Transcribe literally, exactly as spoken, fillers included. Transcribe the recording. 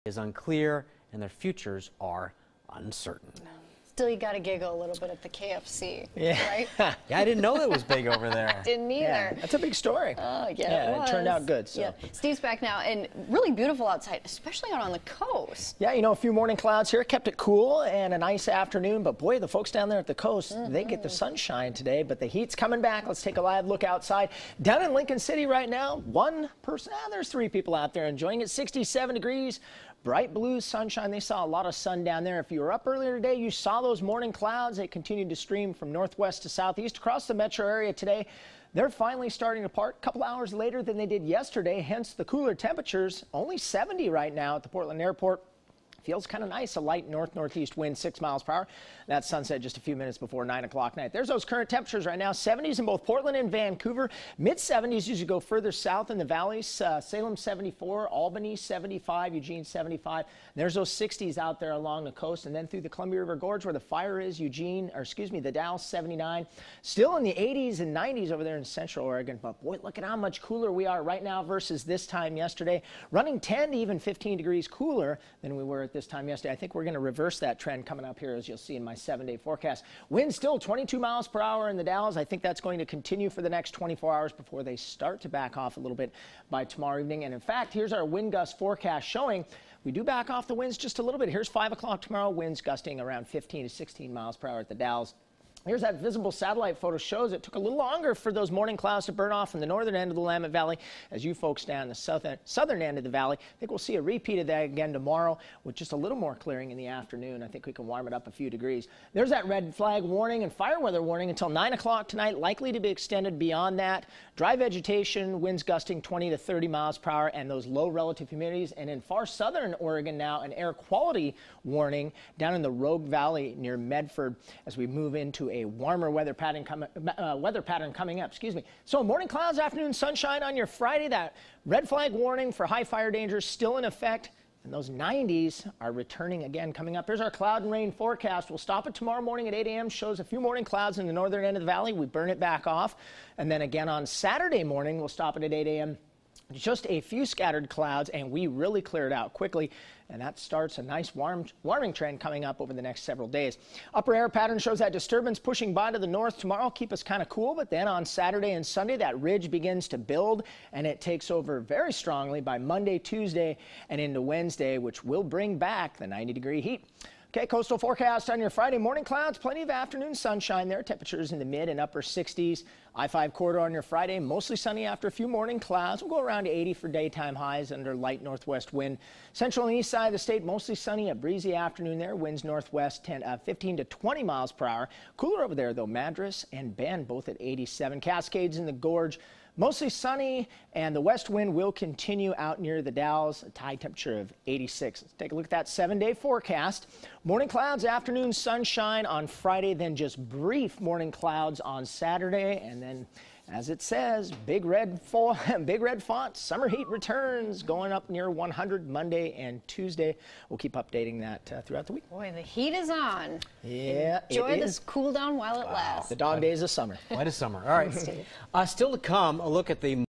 is unclear and their futures are uncertain. Still, you got to giggle a little bit at the K F C, yeah. right? Yeah, I didn't know that was big over there. Didn't either. Yeah, that's a big story. Oh, yeah, yeah it, was. it turned out good. So. Yeah. Steve's back now, and really beautiful outside, especially out on the coast. Yeah, you know, a few morning clouds here kept it cool and a nice afternoon, but boy, the folks down there at the coast, mm-hmm. they get the sunshine today, but the heat's coming back. Let's take a live look outside. Down in Lincoln City right now, one person, ah, there's three people out there enjoying it, sixty-seven degrees. Bright blue sunshine. They saw a lot of sun down there. If you were up earlier today, you saw those morning clouds. They continued to stream from northwest to southeast across the metro area today. They're finally starting to part a couple hours later than they did yesterday, hence the cooler temperatures. Only seventy right now at the Portland Airport. Feels kind of nice, a light north-northeast wind, six miles per hour. That sunset just a few minutes before nine o'clock night. There's those current temperatures right now, seventies in both Portland and Vancouver, mid seventies as you go further south in the valleys. Uh, Salem seventy-four, Albany seventy-five, Eugene seventy-five. There's those sixties out there along the coast, and then through the Columbia River Gorge where the fire is, Eugene, or excuse me, the Dalles seventy-nine. Still in the eighties and nineties over there in Central Oregon, but boy, look at how much cooler we are right now versus this time yesterday. Running ten to even fifteen degrees cooler than we were at this time yesterday. I think we're going to reverse that trend coming up here, as you'll see in my seven-day forecast. Wind still twenty-two miles per hour in the Dalles. I think that's going to continue for the next twenty-four hours before they start to back off a little bit by tomorrow evening. And in fact, here's our wind gust forecast showing we do back off the winds just a little bit. Here's five o'clock tomorrow, winds gusting around fifteen to sixteen miles per hour at the Dalles. Here's that visible satellite photo shows it took a little longer for those morning clouds to burn off from the northern end of the Willamette Valley as you folks down the southern, southern end of the valley. I think we'll see a repeat of that again tomorrow with just a little more clearing in the afternoon. I think we can warm it up a few degrees. There's that red flag warning and fire weather warning until nine o'clock tonight, likely to be extended beyond that. Dry vegetation, winds gusting twenty to thirty miles per hour, and those low relative humidities. And in far southern Oregon now, an air quality warning down in the Rogue Valley near Medford as we move into a warmer weather pattern, com uh, weather pattern coming up. Excuse me. So morning clouds, afternoon sunshine on your Friday. That red flag warning for high fire danger still in effect. And those nineties are returning again coming up. Here's our cloud and rain forecast. We'll stop it tomorrow morning at eight A M Shows a few morning clouds in the northern end of the valley. We burn it back off. And then again on Saturday morning, we'll stop it at eight A M Just a few scattered clouds, and we really clear it out quickly. And that starts a nice warm, warming trend coming up over the next several days. Upper air pattern shows that disturbance pushing by to the north tomorrow, keep us kind of cool, but then on Saturday and Sunday, that ridge begins to build, and it takes over very strongly by Monday, Tuesday, and into Wednesday, which will bring back the ninety degree heat. Okay, coastal forecast on your Friday morning clouds, plenty of afternoon sunshine there. Temperatures in the mid and upper sixties. I five corridor on your Friday, mostly sunny after a few morning clouds. We'll go around to eighty for daytime highs under light northwest wind. Central and east side of the state, mostly sunny, a breezy afternoon there. Winds northwest ten, uh, fifteen to twenty miles per hour. Cooler over there though, Madras and Bend both at eighty-seven. Cascades in the Gorge, mostly sunny, and the west wind will continue out near the Dalles, a high temperature of eighty-six. Let's take a look at that seven-day forecast. Morning clouds, afternoon sunshine on Friday, then just brief morning clouds on Saturday, and then, as it says, big red, full, big red font, summer heat returns, going up near one hundred Monday and Tuesday. We'll keep updating that uh, throughout the week. Boy, the heat is on. Yeah, Enjoy it this is. cool down while it Wow. lasts. The dog days of summer. Quite a summer. All right. Uh, still to come, a look at the